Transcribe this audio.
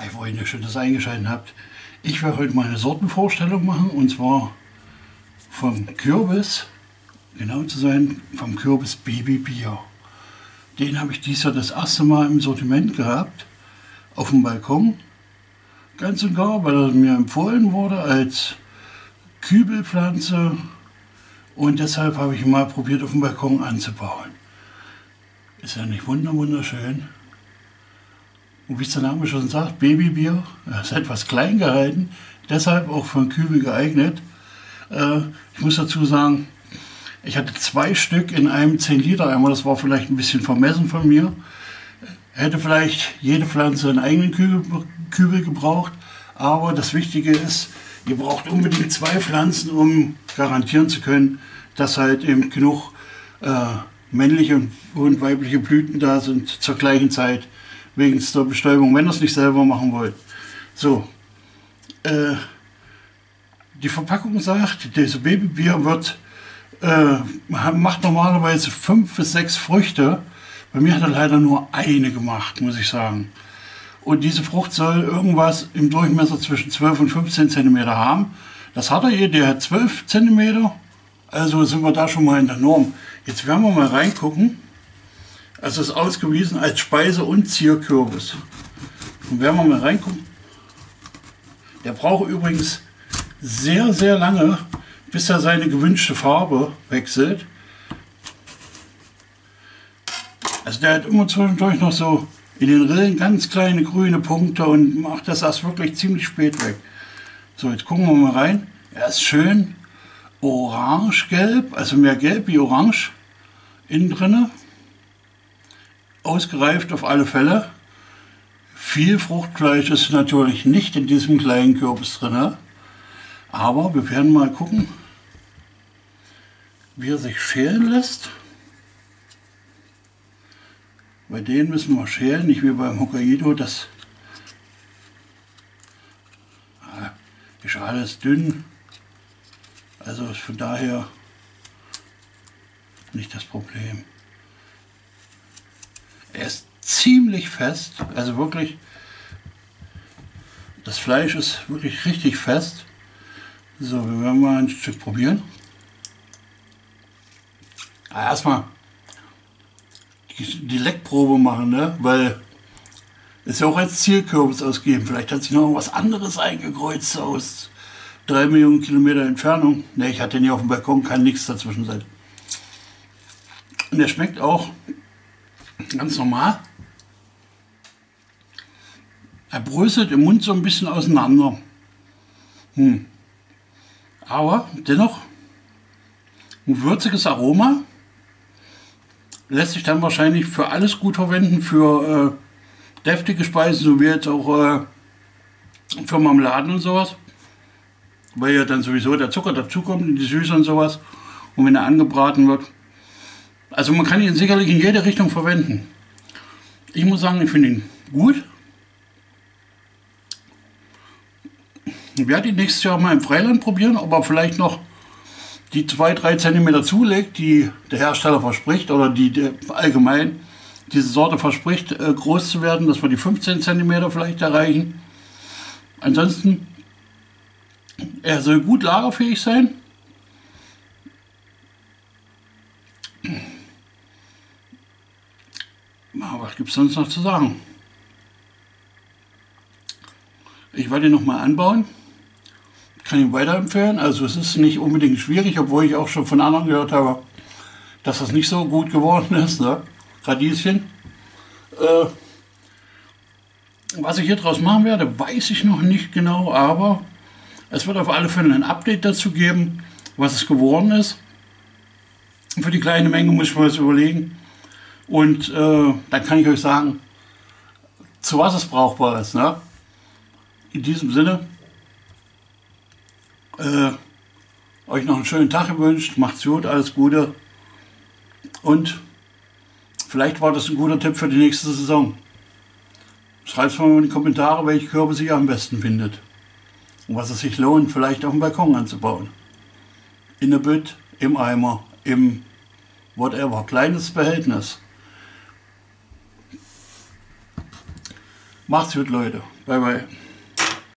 Hi Freunde, schön, dass ihr eingeschaltet habt. Ich werde heute mal eine Sortenvorstellung machen, und zwar vom Kürbis, genau zu sein, vom Kürbis Baby Bier. Den habe ich dieses Jahr das erste Mal im Sortiment gehabt, auf dem Balkon. Ganz und gar, weil er mir empfohlen wurde als Kübelpflanze, und deshalb habe ich ihn mal probiert, auf dem Balkon anzubauen. Ist ja nicht wunderschön. Und wie es der Name schon sagt, Babybier, ist etwas klein gehalten, deshalb auch für einen Kübel geeignet. Ich muss dazu sagen, ich hatte 2 Stück in einem 10-Liter-Eimer, das war vielleicht ein bisschen vermessen von mir. Hätte vielleicht jede Pflanze einen eigenen Kübel gebraucht, aber das Wichtige ist, ihr braucht unbedingt 2 Pflanzen, um garantieren zu können, dass halt eben genug männliche und weibliche Blüten da sind zur gleichen Zeit, wegen der Bestäubung, wenn ihr es nicht selber machen wollt. So, die Verpackung sagt, dieses Babybier wird, macht normalerweise 5 bis 6 Früchte. Bei mir hat er leider nur eine gemacht, muss ich sagen. Und diese Frucht soll irgendwas im Durchmesser zwischen 12 und 15 cm haben. Das hat er hier, der hat 12 cm. Also sind wir da schon mal in der Norm. Jetzt werden wir mal reingucken. Also es ist ausgewiesen als Speise- und Zierkürbis. Und werden wir mal reingucken. Der braucht übrigens sehr lange, bis er seine gewünschte Farbe wechselt. Also der hat immer zwischendurch noch so in den Rillen ganz kleine grüne Punkte und macht das erst wirklich ziemlich spät weg. So, jetzt gucken wir mal rein. Er ist schön orange-gelb, also mehr gelb wie orange innen drinne. Ausgereift auf alle Fälle. Viel Fruchtfleisch ist natürlich nicht in diesem kleinen Kürbis drin. Aber wir werden mal gucken, wie er sich schälen lässt. Bei denen müssen wir schälen, nicht wie beim Hokkaido. Das die Schale ist dünn, also ist von daher nicht das Problem. Er ist ziemlich fest, also wirklich, das Fleisch ist wirklich richtig fest. So, wir werden mal ein Stück probieren. Erstmal die Leckprobe machen, ne? Weil es ja auch als Zierkürbis ausgegeben. Vielleicht hat sich noch was anderes eingekreuzt aus 3 Millionen Kilometer Entfernung. Ne, ich hatte den hier auf dem Balkon, kann nichts dazwischen sein. Und der schmeckt auch ganz normal. Er bröselt im Mund so ein bisschen auseinander. Aber dennoch ein würziges Aroma. Lässt sich dann wahrscheinlich für alles gut verwenden, für deftige Speisen, so wie jetzt auch für Marmeladen und sowas. Weil ja dann sowieso der Zucker dazukommt und die Süße und sowas. Und wenn er angebraten wird. Also man kann ihn sicherlich in jede Richtung verwenden. Ich muss sagen, ich finde ihn gut. Ich werde ihn nächstes Jahr mal im Freiland probieren, ob er vielleicht noch die 2-3 cm zulegt, die der Hersteller verspricht, oder die allgemein diese Sorte verspricht, groß zu werden, dass wir die 15 cm vielleicht erreichen. Ansonsten, er soll gut lagerfähig sein. Was gibt es sonst noch zu sagen? Ich werde ihn nochmal anbauen. Kann ihn weiterempfehlen. Also es ist nicht unbedingt schwierig, obwohl ich auch schon von anderen gehört habe, dass das nicht so gut geworden ist. Ne? Radieschen. Was ich hier draus machen werde, weiß ich noch nicht genau, aber es wird auf alle Fälle ein Update dazu geben, was es geworden ist. Für die kleine Menge muss ich mir das überlegen. Und dann kann ich euch sagen, zu was es brauchbar ist. Ne? In diesem Sinne, euch noch einen schönen Tag gewünscht, macht's gut, alles Gute, und vielleicht war das ein guter Tipp für die nächste Saison. Schreibt mal in die Kommentare, welche Kürbis ihr am besten findet und was es sich lohnt, vielleicht auf dem Balkon anzubauen. In der Bütt, im Eimer, im whatever, kleines Behältnis. Macht's gut, Leute. Bye, bye.